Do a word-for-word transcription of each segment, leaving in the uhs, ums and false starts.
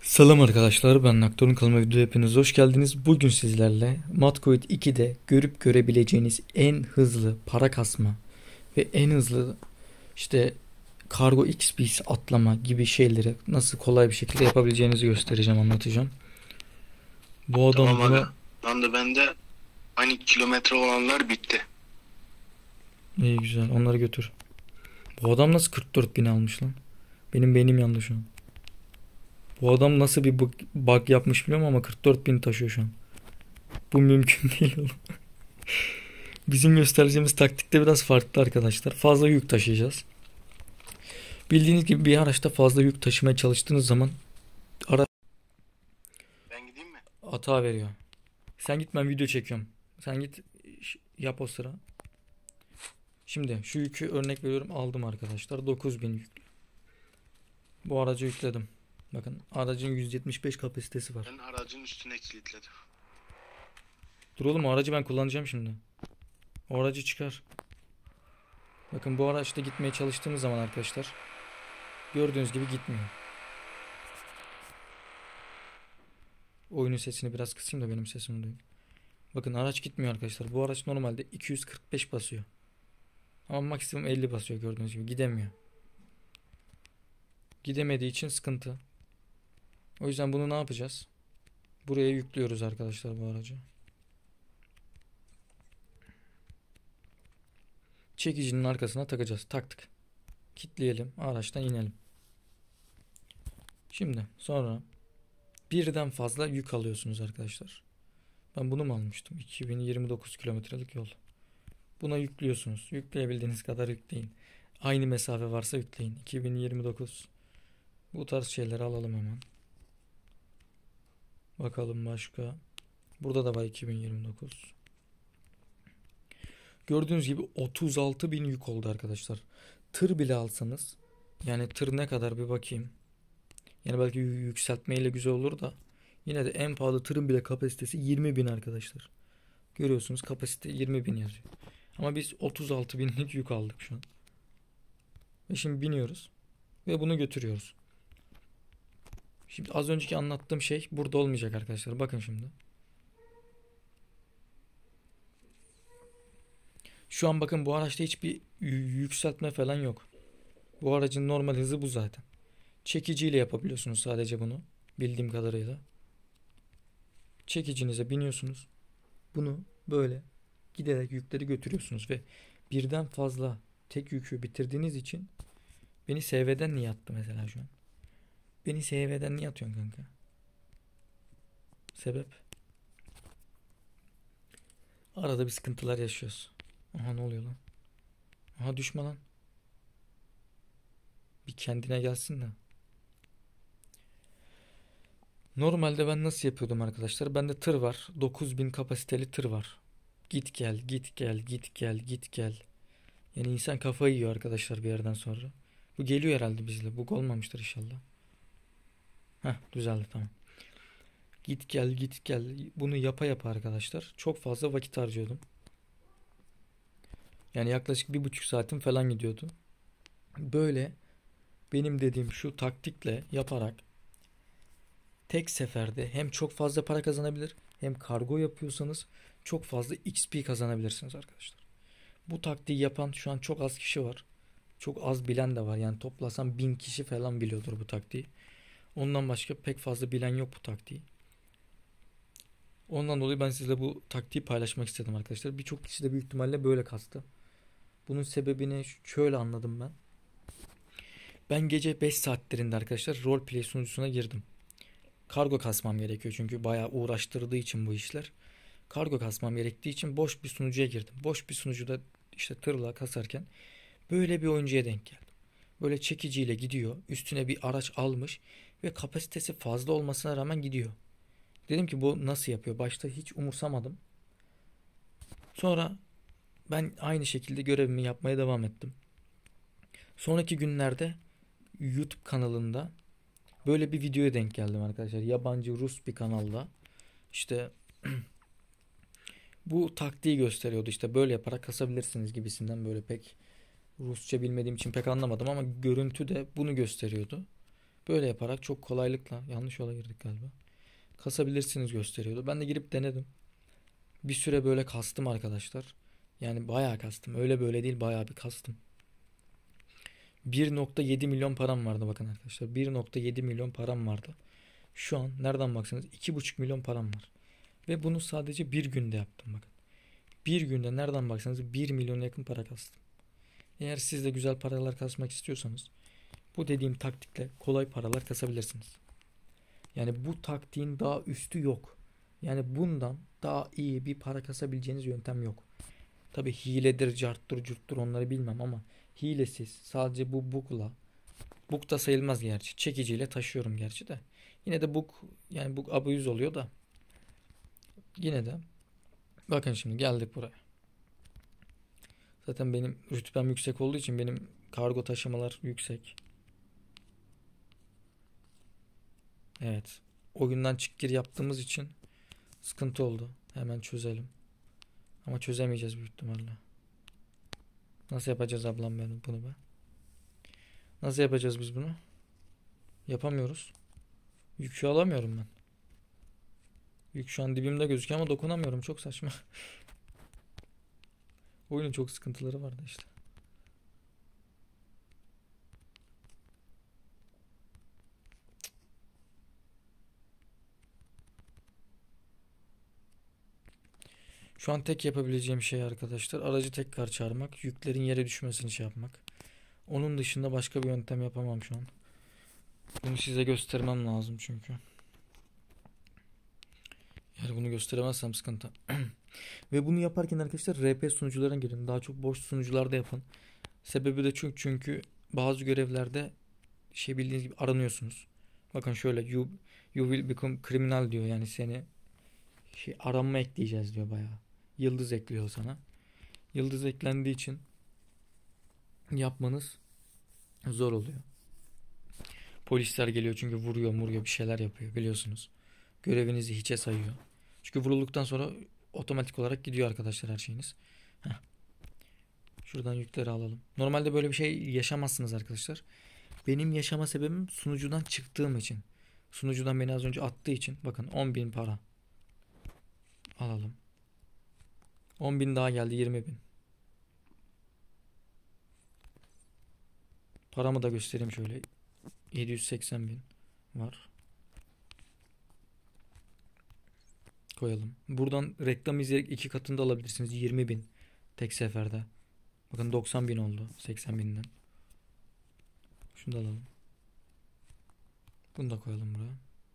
Selam arkadaşlar, ben Naktor'un kanalıma videoya hepiniz hoş geldiniz. Bugün sizlerle Matkoit ikide görüp görebileceğiniz en hızlı para kasma ve en hızlı işte kargo X P S atlama gibi şeyleri nasıl kolay bir şekilde yapabileceğinizi göstereceğim, anlatacağım. Bu adam Tamam buna aga. Lan da bende hani kilometre olanlar bitti. iyi, güzel, onları götür. Bu adam nasıl kırk dört bin almış lan? Benim beynim yandı şu an. Bu adam nasıl bir bug, bug yapmış biliyorum ama kırk dört bin taşıyor şu an. Bu mümkün değil oğlum. Bizim göstereceğimiz taktikte biraz farklı arkadaşlar. Fazla yük taşıyacağız. Bildiğiniz gibi bir araçta fazla yük taşımaya çalıştığınız zaman araç Ben gideyim mi? hata veriyor. Sen git, ben video çekiyorum. Sen git yap o sıra. Şimdi şu yükü örnek veriyorum, aldım arkadaşlar. dokuz bin yük. Bu aracı yükledim. Bakın, aracın yüz yetmiş beş kapasitesi var. Ben aracın üstüne kilitledim. Dur oğlum, o aracı ben kullanacağım şimdi. O aracı çıkar. Bakın, bu araçta gitmeye çalıştığımız zaman arkadaşlar gördüğünüz gibi gitmiyor. Oyunun sesini biraz kısayım da benim sesimi duyun. Bakın, araç gitmiyor arkadaşlar. Bu araç normalde iki yüz kırk beş basıyor. Ama maksimum elli basıyor, gördüğünüz gibi. Gidemiyor. Gidemediği için sıkıntı. O yüzden bunu ne yapacağız? Buraya yüklüyoruz arkadaşlar bu aracı. Çekicinin arkasına takacağız. Taktık. Kitleyelim. Araçtan inelim. Şimdi sonra birden fazla yük alıyorsunuz arkadaşlar. Ben bunu mu almıştım? iki bin yirmi dokuz kilometrelik yol. Buna yüklüyorsunuz. Yükleyebildiğiniz kadar yükleyin. Aynı mesafe varsa yükleyin. iki bin yirmi dokuz. Bu tarz şeyleri alalım hemen. Bakalım başka. Burada da var iki bin yirmi dokuz. Gördüğünüz gibi otuz altı bin yük oldu arkadaşlar. Tır bile alsanız, yani tır ne kadar bir bakayım. Yani belki yükseltmeyle güzel olur da yine de en pahalı tırın bile kapasitesi yirmi bin arkadaşlar. Görüyorsunuz, kapasite yirmi bin yazıyor. Ama biz otuz altı binlik yük aldık şu an. Ve şimdi biniyoruz ve bunu götürüyoruz. Şimdi az önceki anlattığım şey burada olmayacak arkadaşlar. Bakın şimdi. Şu an bakın, bu araçta hiçbir yükseltme falan yok. Bu aracın normal hızı bu zaten. Çekiciyle yapabiliyorsunuz sadece bunu. Bildiğim kadarıyla. Çekicinize biniyorsunuz. Bunu böyle giderek yükleri götürüyorsunuz ve birden fazla tek yükü bitirdiğiniz için beni S V'den niye attı mesela şu an? Beni S V'den niye atıyorsun kanka? Sebep? Arada bir sıkıntılar yaşıyoruz. Aha, ne oluyor lan? Aha, düşme lan. Bir kendine gelsin de. Normalde ben nasıl yapıyordum arkadaşlar? Bende tır var. dokuz bin kapasiteli tır var. Git gel, git gel, git gel, git gel. Yani insan kafayı yiyor arkadaşlar bir yerden sonra. Bu geliyor herhalde bizle. Bu olmamıştır inşallah. Heh, düzeldi, tamam. Git gel, git gel. Bunu yapa yapa arkadaşlar çok fazla vakit harcıyordum. Yani yaklaşık bir buçuk saatim falan gidiyordu. Böyle benim dediğim şu taktikle yaparak tek seferde hem çok fazla para kazanabilir, hem kargo yapıyorsanız çok fazla X P kazanabilirsiniz arkadaşlar. Bu taktiği yapan şu an çok az kişi var. Çok az bilen de var. Yani toplasam bin kişi falan biliyordur bu taktiği. Ondan başka pek fazla bilen yok bu taktiği. Ondan dolayı ben sizle bu taktiği paylaşmak istedim arkadaşlar. Birçok kişi de büyük ihtimalle böyle kastı. Bunun sebebini şöyle anladım ben. Ben gece beş saatlerinde arkadaşlar roleplay sunucusuna girdim. Kargo kasmam gerekiyor çünkü bayağı uğraştırdığı için bu işler. Kargo kasmam gerektiği için boş bir sunucuya girdim. Boş bir sunucuda işte tırla kasarken böyle bir oyuncuya denk geldim. Böyle çekiciyle gidiyor. Üstüne bir araç almış ve kapasitesi fazla olmasına rağmen gidiyor. Dedim ki bu nasıl yapıyor? Başta hiç umursamadım. Sonra ben aynı şekilde görevimi yapmaya devam ettim. Sonraki günlerde YouTube kanalında böyle bir videoya denk geldim arkadaşlar. Yabancı Rus bir kanalda. İşte bu taktiği gösteriyordu. İşte böyle yaparak kasabilirsiniz gibisinden, böyle pek Rusça bilmediğim için pek anlamadım ama görüntü de bunu gösteriyordu. Böyle yaparak çok kolaylıkla, yanlış yola girdik galiba, kasabilirsiniz gösteriyordu. Ben de girip denedim. Bir süre böyle kastım arkadaşlar. Yani bayağı kastım. Öyle böyle değil, bayağı bir kastım. bir nokta yedi milyon param vardı bakın arkadaşlar. bir nokta yedi milyon param vardı. Şu an nereden baksanız iki buçuk milyon param var. Ve bunu sadece bir günde yaptım bakın. Bir günde nereden baksanız bir milyona yakın para kastım. Eğer siz de güzel paralar kasmak istiyorsanız bu dediğim taktikle kolay paralar kasabilirsiniz. Yani bu taktiğin daha üstü yok. Yani bundan daha iyi bir para kasabileceğiniz yöntem yok. Tabi hiledir, carttır, curttur onları bilmem ama hilesiz sadece bu bug'la, bug da sayılmaz gerçi. Çekiciyle taşıyorum gerçi de. Yine de bug, yani bug abuse oluyor da yine de bakın şimdi geldik buraya. Zaten benim rütbem yüksek olduğu için benim kargo taşımalar yüksek. Evet. Oyundan çık gir yaptığımız için sıkıntı oldu. Hemen çözelim. Ama çözemeyeceğiz büyük ihtimalle. Nasıl yapacağız ablam benim bunu be? Nasıl yapacağız biz bunu? Yapamıyoruz. Yükü alamıyorum ben. Yük şu an dibimde gözüküyor ama dokunamıyorum. Çok saçma. Oyunun çok sıkıntıları vardı işte. Şu an tek yapabileceğim şey arkadaşlar aracı tekrar çağırmak. Yüklerin yere düşmesini şey yapmak. Onun dışında başka bir yöntem yapamam şu an. Bunu size göstermem lazım çünkü. Eğer bunu gösteremezsem sıkıntı. Ve bunu yaparken arkadaşlar R P sunucularına girin. Daha çok boş sunucularda yapın. Sebebi de çünkü çünkü bazı görevlerde şey bildiğiniz gibi aranıyorsunuz. Bakın şöyle you, you will become criminal diyor. Yani seni şey aranma ekleyeceğiz diyor bayağı. Yıldız ekliyor sana. Yıldız eklendiği için yapmanız zor oluyor. Polisler geliyor çünkü vuruyor, vuruyor bir şeyler yapıyor biliyorsunuz. Görevinizi hiçe sayıyor. Çünkü vurulduktan sonra otomatik olarak gidiyor arkadaşlar her şeyiniz. Heh. Şuradan yükleri alalım. Normalde böyle bir şey yaşamazsınız arkadaşlar. Benim yaşama sebebim sunucudan çıktığım için. Sunucudan beni az önce attığı için. Bakın on bin para. Alalım. on bin daha geldi, yirmi bin. Paramı da göstereyim şöyle. yedi yüz seksen bin var. Koyalım. Buradan reklam izleyerek iki katında alabilirsiniz. yirmi bin tek seferde. Bakın doksan bin oldu seksen binden. Şunu da alalım. Bunu da koyalım buraya.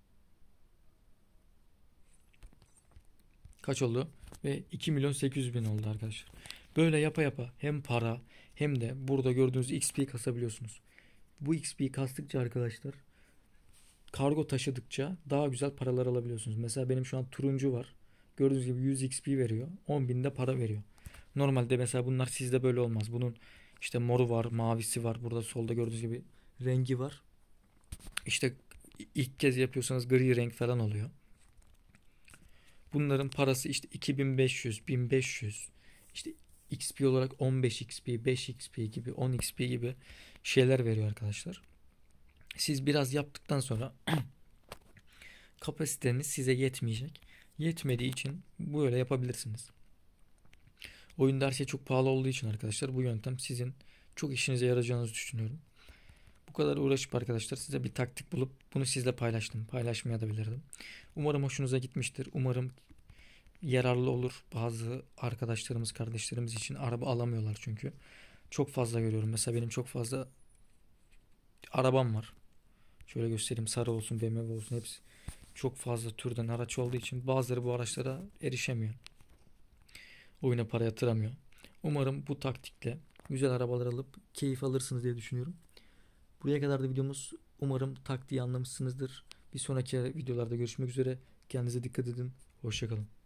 Kaç oldu? Ve iki milyon sekiz yüz bin oldu arkadaşlar. Böyle yapa yapa hem para hem de burada gördüğünüz X P kasabiliyorsunuz. Bu X P kastıkça arkadaşlar kargo taşıdıkça daha güzel paralar alabiliyorsunuz. Mesela benim şu an turuncu var. Gördüğünüz gibi yüz X P veriyor. on binde para veriyor. Normalde mesela bunlar sizde böyle olmaz. Bunun işte moru var, mavisi var. Burada solda gördüğünüz gibi rengi var. İşte ilk kez yapıyorsanız gri renk falan oluyor. Bunların parası işte iki bin beş yüz, bin beş yüz, işte X P olarak on beş X P, beş X P gibi, on X P gibi şeyler veriyor arkadaşlar. Siz biraz yaptıktan sonra kapasiteniz size yetmeyecek. Yetmediği için böyle yapabilirsiniz. Oyunda her şey çok pahalı olduğu için arkadaşlar bu yöntem sizin çok işinize yarayacağınızı düşünüyorum. Bu kadar uğraşıp arkadaşlar size bir taktik bulup bunu sizle paylaştım. Paylaşmaya da bilirdim. Umarım hoşunuza gitmiştir. Umarım yararlı olur. Bazı arkadaşlarımız, kardeşlerimiz için araba alamıyorlar çünkü. Çok fazla görüyorum. Mesela benim çok fazla arabam var. Şöyle göstereyim. Sarı olsun, B M W olsun hepsi. Çok fazla türden araç olduğu için bazıları bu araçlara erişemiyor. Oyuna para yatıramıyor. Umarım bu taktikle güzel arabalar alıp keyif alırsınız diye düşünüyorum. Buraya kadar da videomuz, umarım taktiği anlamışsınızdır. Bir sonraki videolarda görüşmek üzere. Kendinize dikkat edin. Hoşça kalın.